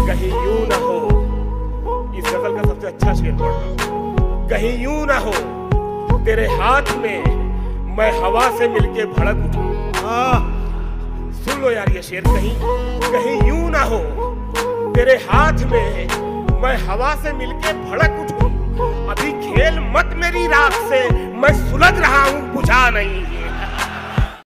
कहीं यूं ना हो, इस गजल का सबसे अच्छा शेर पढ़ रहा हूं। कहीं यूं ना हो तेरे हाथ में मैं हवा से मिलके भड़क उठूं। सुन लो यार ये शेर, कहीं यूं ना हो तेरे हाथ में मैं हवा से मिलके भड़क उठूं। अभी खेल मत मेरी राख से, मैं सुलग रहा हूं बुझा नहीं।